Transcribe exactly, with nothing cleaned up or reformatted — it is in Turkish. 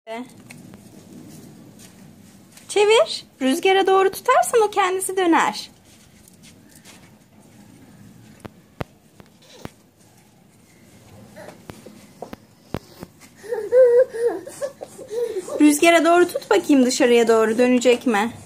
Çevir. Rüzgara doğru tutarsan o kendisi döner. Rüzgara doğru tut bakayım, dışarıya doğru dönecek mi?